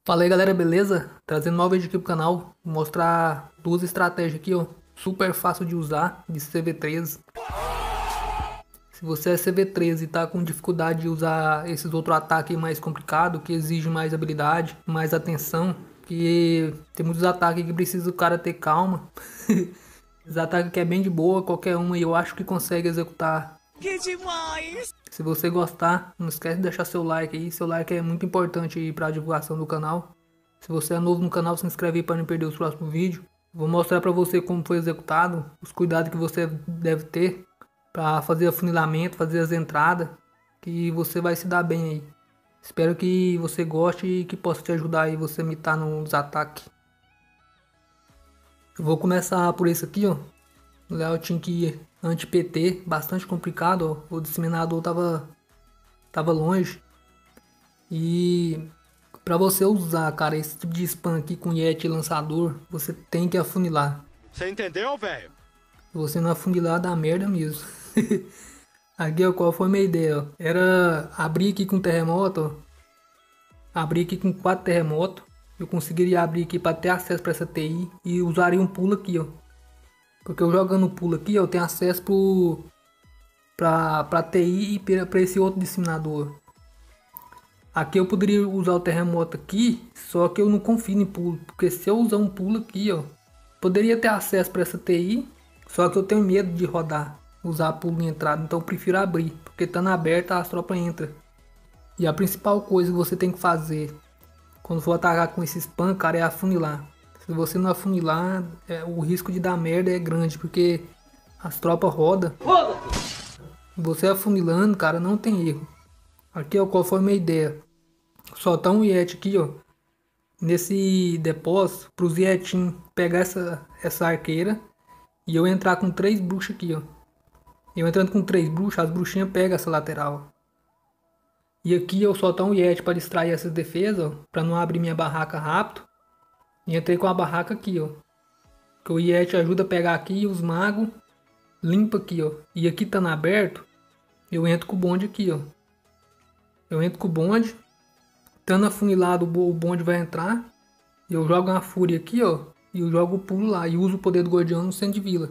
Fala aí galera, beleza? Trazendo novos vídeo aqui pro canal, vou mostrar duas estratégias aqui, ó, super fácil de usar, de CV13. Se você é CV13 e tá com dificuldade de usar esses outros ataques mais complicados, que exigem mais habilidade, mais atenção, que tem muitos ataques que precisa o cara ter calma. Esses ataques que é bem de boa, qualquer um aí eu acho que consegue executar. Que demais! Se você gostar, não esquece de deixar seu like aí, seu like é muito importante aí pra divulgação do canal. Se você é novo no canal, se inscreve aí para não perder os próximos vídeos. Vou mostrar para você como foi executado, os cuidados que você deve ter para fazer afunilamento, fazer as entradas, que você vai se dar bem aí. Espero que você goste e que possa te ajudar aí você imitar nos ataques. Eu vou começar por esse aqui, ó. O layout que anti-PT, bastante complicado, ó. O disseminador tava longe. E pra você usar, cara, esse tipo de spam aqui com Yeti lançador, você tem que afunilar. Você entendeu, velho? Se você não afunilar, dá merda mesmo. Aqui, ó, qual foi a minha ideia, ó? Era abrir aqui com terremoto, ó. Abrir aqui com 4 terremotos. Eu conseguiria abrir aqui para ter acesso para essa TI e usaria um pulo aqui, ó. Porque eu jogando o pulo aqui, ó, eu tenho acesso pra TI e para esse outro disseminador. Aqui eu poderia usar o terremoto aqui, só que eu não confio em pulo, porque se eu usar um pulo aqui, ó, poderia ter acesso para essa TI, só que eu tenho medo de rodar, usar pulo em entrada, então eu prefiro abrir, porque estando aberta as tropas entram. E a principal coisa que você tem que fazer quando for atacar com esse spam, cara, é afunilar. Se você não afunilar, o risco de dar merda é grande, porque as tropas rodam. Você afunilando, cara, não tem erro. Aqui, ó, qual foi a minha ideia? Soltar um Yeti aqui, ó, nesse depósito, para os Yetin pegar essa arqueira e eu entrar com 3 bruxas aqui, ó. Eu entrando com 3 bruxas, as bruxinhas pegam essa lateral. E aqui eu soltar um Yeti para distrair essas defesas, ó, para não abrir minha barraca rápido. E entrei com a barraca aqui, ó. Que o Yeti ajuda a pegar aqui os magos, limpa aqui, ó. E aqui tá aberto, eu entro com o bonde aqui, ó. Eu entro com o bonde. Estando afunilado, o bonde vai entrar. Eu jogo uma fúria aqui, ó. E eu jogo o pulo lá. E uso o poder do guardião no centro de vila.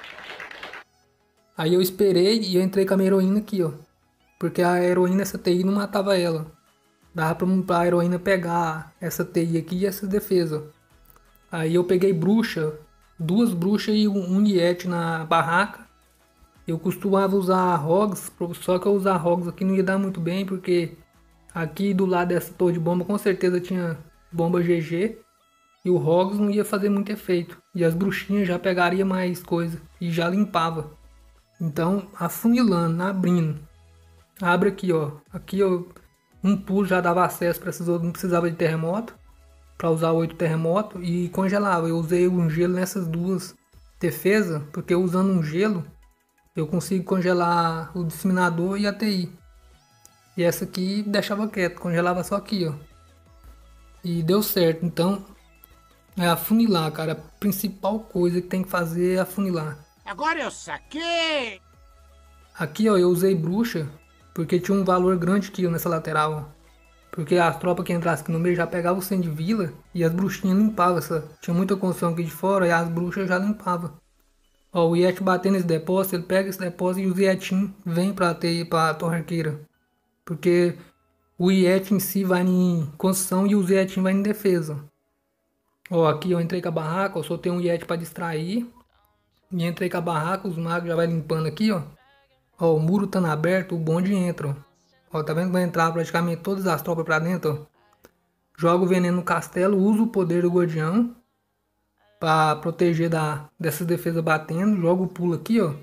Aí eu esperei e eu entrei com a minha heroína aqui, ó. Porque a heroína, essa TI não matava ela. Dava pra heroína pegar essa TI aqui e essa defesa. Aí eu peguei bruxa. 2 bruxas e um Yeti na barraca. Eu costumava usar Rogs. Só que eu usar Rogs aqui não ia dar muito bem. Porque aqui do lado dessa torre de bomba com certeza tinha bomba GG. E o Rogs não ia fazer muito efeito. E as bruxinhas já pegaria mais coisa. E já limpava. Então afunilando, abrindo. Abre aqui, ó. Aqui eu um pulo já dava acesso para esses outros. Não precisava de terremoto. Para usar 8 terremotos. E congelava. Eu usei um gelo nessas duas defesas. Porque usando um gelo eu consigo congelar o disseminador e a TI. E essa aqui deixava quieto, congelava só aqui, ó. E deu certo. Então, é afunilar, cara. A principal coisa que tem que fazer é afunilar. Agora eu saquei! Aqui, ó, eu usei bruxa, porque tinha um valor grande aqui, ó, nessa lateral, ó. Porque as tropas que entrassem aqui no meio já pegavam o centro de vila e as bruxinhas limpavam essa. Tinha muita construção aqui de fora e as bruxas já limpavam. Ó, o Yeti batendo nesse depósito, ele pega esse depósito e os Yetin vem pra torre arqueira. Porque o Yeti em si vai em construção e os Yetin vai em defesa. Ó, aqui eu entrei com a barraca, eu soltei um Yeti pra distrair. E entrei com a barraca, os magos já vai limpando aqui, ó. Ó, o muro tá aberto, o bonde entra, ó. Ó, tá vendo que vai entrar praticamente todas as tropas pra dentro, ó. Joga o veneno no castelo, usa o poder do guardião para proteger dessas defesas batendo. Joga o pulo aqui, ó.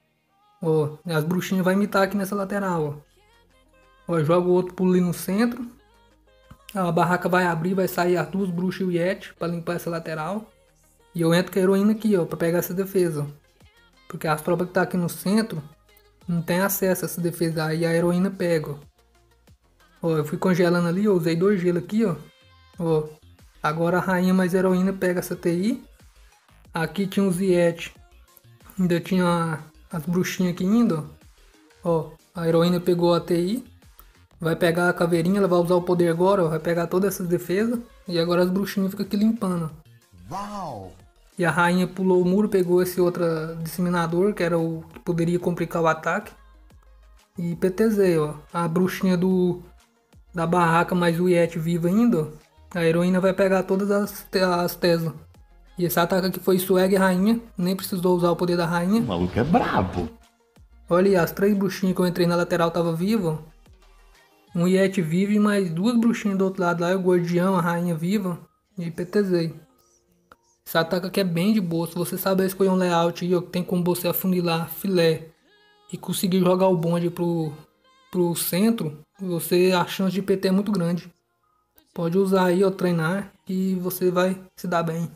Ó, as bruxinhas vai imitar aqui nessa lateral, ó. Ó, joga o outro pulo ali no centro. A barraca vai abrir, vai sair as 2 bruxas e o Yeti para limpar essa lateral. E eu entro com a heroína aqui, ó, para pegar essa defesa, ó. Porque as tropas que tá aqui no centro não tem acesso a essa defesa, aí a heroína pega, ó. Ó, eu fui congelando ali, eu usei 2 gelos aqui, ó. Ó. Agora a rainha mais heroína pega essa TI. Aqui tinha os Yeti. Ainda tinha as bruxinhas aqui indo. Ó, a heroína pegou a TI. Vai pegar a caveirinha, ela vai usar o poder agora, ó, vai pegar todas essas defesas. E agora as bruxinhas ficam aqui limpando. Uau! E a rainha pulou o muro, pegou esse outro disseminador, que era o que poderia complicar o ataque. E PTZ, ó. A bruxinha da barraca mais o Yeti vivo ainda, ó. A heroína vai pegar todas as Tesla. E esse ataque aqui foi swag rainha, nem precisou usar o poder da rainha. O maluco é brabo. Olha aí, as 3 bruxinhas que eu entrei na lateral tava viva. Um Yeti vivo e mais 2 bruxinhas do outro lado lá, o guardião, a rainha viva e PTZ. Esse ataque aqui é bem de boa, se você saber escolher um layout aí, ó, que tem como você afunilar filé e conseguir jogar o bonde pro centro, a chance de PT é muito grande. Pode usar aí, ó, treinar, que você vai se dar bem.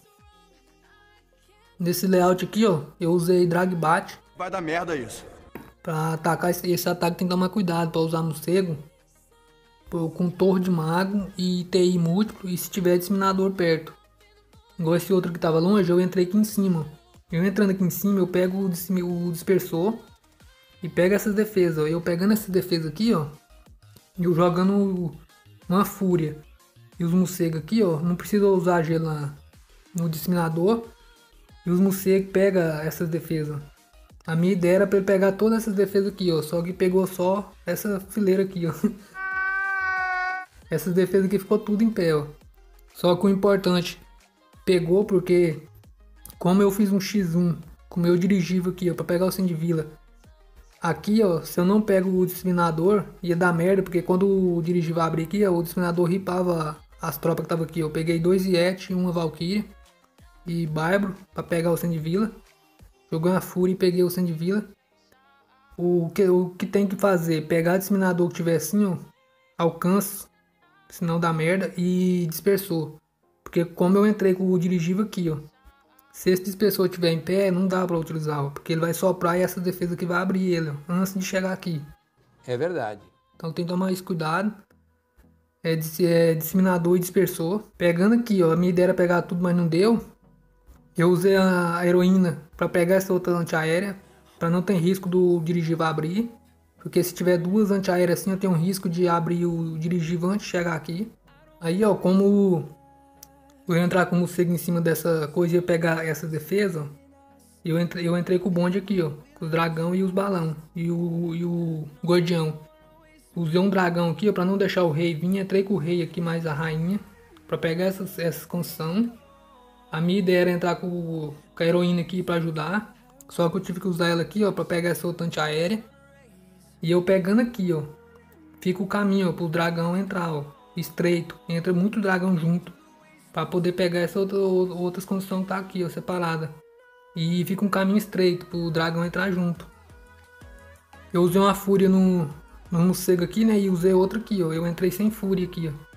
Nesse layout aqui, ó, eu usei drag bate. Vai dar merda isso. Pra atacar esse ataque tem que tomar cuidado pra usar morcego com torre de mago e TI múltiplo e se tiver disseminador perto. Igual esse outro que tava longe, eu entrei aqui em cima. Eu entrando aqui em cima, eu pego o dispersor e pego essas defesas, ó. Eu pegando essas defesas aqui, ó, e eu jogando uma fúria. E os morcegos aqui, ó, não precisa usar gelo no disseminador. E os morcegos pegam essas defesas. A minha ideia era pra ele pegar todas essas defesas aqui, ó. Só que pegou só essa fileira aqui, ó. Essas defesas aqui ficou tudo em pé, ó. Só que o importante, pegou porque, como eu fiz um X1 com o meu dirigível aqui, ó, pra pegar o Sandvilla. Aqui, ó, se eu não pego o disseminador, ia dar merda, porque quando o dirigível abrir aqui, ó, o disseminador ripava as tropas que tava aqui. Eu peguei 2 Yeti, uma Valkyrie e Bárbaro pra pegar o Sandvilla. Joguei uma fúria e peguei o Sandvilla. O que tem que fazer? Pegar o disseminador que tiver assim, ó, alcance, senão dá merda, e dispersou. Porque como eu entrei com o dirigível aqui, ó, se esse dispersor estiver em pé, não dá pra utilizar, ó, porque ele vai soprar e essa defesa aqui vai abrir ele, ó, antes de chegar aqui. É verdade. Então tem que tomar esse cuidado. É disseminador e dispersor. Pegando aqui, ó, a minha ideia era pegar tudo, mas não deu. Eu usei a heroína para pegar essa outra antiaérea, para não ter risco do dirigível abrir. Porque se tiver 2 antiaéreas assim, eu tenho um risco de abrir o dirigível antes de chegar aqui. Aí, ó, como eu ia entrar com o morcego em cima dessa coisa e ia pegar essa defesa, eu entrei com o bonde aqui, ó, com os dragão e os balão e o guardião. Usei um dragão aqui, ó, para não deixar o rei vir. Entrei com o rei aqui mais a rainha para pegar essas construções. A minha ideia era entrar com a heroína aqui para ajudar. Só que eu tive que usar ela aqui, ó, para pegar essa outra antiaérea. E eu pegando aqui, ó, fica o caminho, ó, pro dragão entrar, ó, estreito. Entra muito dragão junto para poder pegar essa outras construções que tá aqui, ó, separada. E fica um caminho estreito pro dragão entrar junto. Eu usei uma fúria no morcego aqui, né, e usei outra aqui, ó. Eu entrei sem fúria aqui, ó.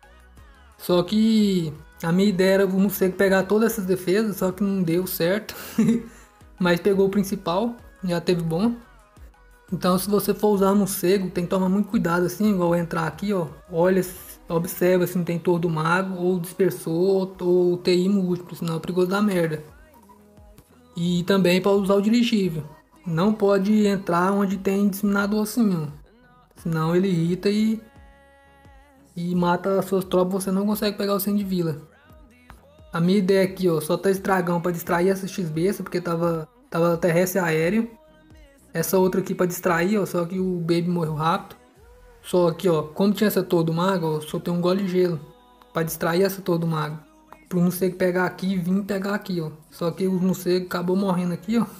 Só que a minha ideia era o morcego pegar todas essas defesas, só que não deu certo. Mas pegou o principal, já teve bom. Então se você for usar o morcego, tem que tomar muito cuidado assim, igual entrar aqui, ó. Olha, observa se não tem torre do mago, ou dispersor, ou TI múltiplo, senão é perigoso dar merda. E também para usar o dirigível. Não pode entrar onde tem disseminador assim, ó. Senão ele irrita e mata as suas tropas, você não consegue pegar o Sandvilla. A minha ideia aqui, ó, só tá esse dragão para distrair essa XB, porque tava terrestre e aéreo. Essa outra aqui para distrair, ó, só que o Baby morreu rápido. Só aqui, ó, como tinha essa torre do mago, ó, só tem um gole de gelo para distrair essa torre do mago. Pro morcego pegar aqui e vir pegar aqui, ó. Só que o morcego acabou morrendo aqui, ó.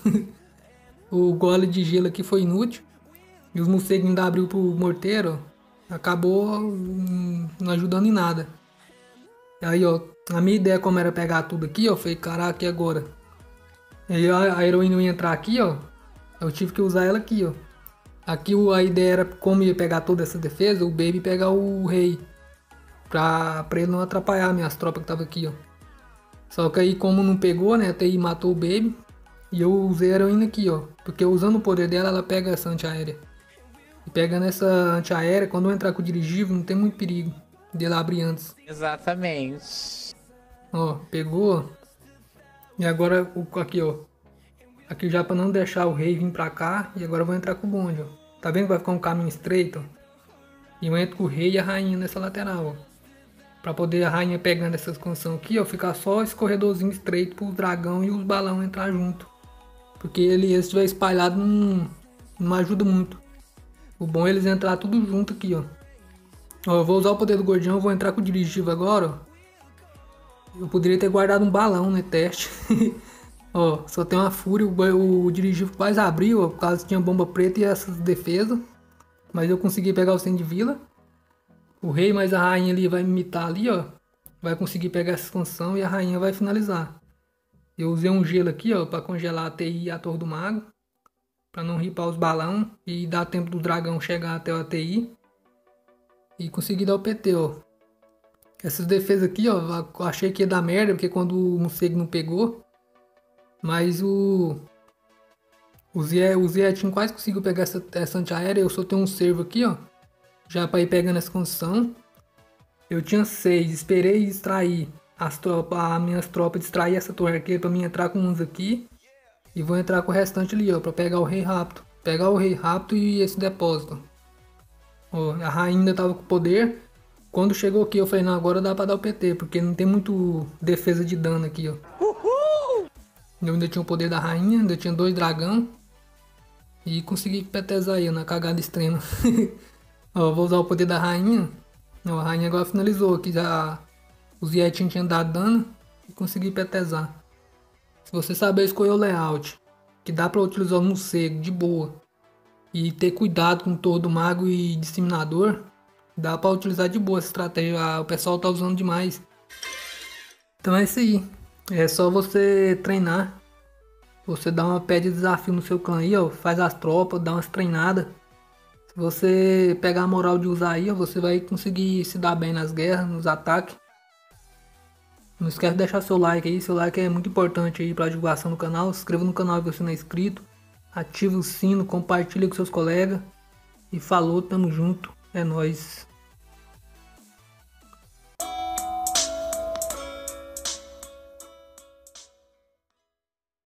O gole de gelo aqui foi inútil. E os morcegos ainda abriu pro morteiro, ó. Acabou não ajudando em nada. Aí, ó, a minha ideia como era pegar tudo aqui, ó, foi caraca, e agora? Aí a heroína ia entrar aqui, ó. Eu tive que usar ela aqui, ó. Aqui a ideia era como ia pegar toda essa defesa, o Baby pegar o rei. Pra ele não atrapalhar minhas tropas que tava aqui, ó. Só que aí como não pegou, né, a TI matou o Baby. E eu usei a heroína aqui, ó. Porque usando o poder dela, ela pega essa antiaérea. E pegando essa antiaérea, quando eu entrar com o dirigível, não tem muito perigo dele abrir antes. Exatamente. Ó, pegou. E agora, aqui, ó. Aqui já pra não deixar o rei vir pra cá. E agora eu vou entrar com o bonde, ó. Tá vendo que vai ficar um caminho estreito? E eu entro com o rei e a rainha nessa lateral, ó. Pra poder a rainha pegando essas condições aqui, ó, ficar só esse corredorzinho estreito pro dragão e os balão entrar junto. Porque ele se estiver espalhado não ajuda muito. O bom é eles entrar tudo junto aqui, ó. Ó, eu vou usar o poder do Guardião, eu vou entrar com o dirigível agora, ó. Eu poderia ter guardado um balão, né, teste. Ó, só tem uma fúria, o dirigível quase abriu, ó, por causa que tinha bomba preta e essas defesas. Mas eu consegui pegar o Sandvila. O rei mais a rainha ali vai me imitar ali, ó. Vai conseguir pegar essa expansão e a rainha vai finalizar. Eu usei um gelo aqui, ó, pra congelar a TI e a Torre do Mago. Pra não ripar os balão e dar tempo do dragão chegar até o ATI. E conseguir dar o PT, ó. Essas defesas aqui, ó, eu achei que ia dar merda, porque quando o morcego não pegou. Mas o Zietinho quase conseguiu pegar essa antiaérea. Eu só tenho um servo aqui, ó. Já pra ir pegando essa condição. Eu tinha 6, esperei extrair as minhas tropas, distrair essa torre arqueira pra mim entrar com uns aqui. E vou entrar com o restante ali, ó, pra pegar o rei rápido. Pegar o rei rápido e esse depósito. Ó, a rainha ainda tava com poder. Quando chegou aqui eu falei, não, agora dá pra dar o PT, porque não tem muito defesa de dano aqui, ó. Eu ainda tinha o poder da rainha, ainda tinha 2 dragão. E consegui petezar aí, na cagada extrema. Ó, vou usar o poder da rainha. Ó, a rainha agora finalizou aqui, já o Zietinho tinha dado dano e consegui petezar. Se você saber escolher o layout, que dá pra utilizar o morcego de boa, e ter cuidado com o Torre do Mago e Disseminador, dá pra utilizar de boa essa estratégia. O pessoal tá usando demais. Então é isso aí. É só você treinar. Você dá uma pé de desafio no seu clã aí, ó. Faz as tropas, dá umas treinadas. Se você pegar a moral de usar aí, ó, você vai conseguir se dar bem nas guerras, nos ataques. Não esquece de deixar seu like aí. Seu like é muito importante aí pra divulgação do canal. Se inscreva no canal se você não é inscrito. Ative o sino, compartilha com seus colegas. E falou, tamo junto. É nóis.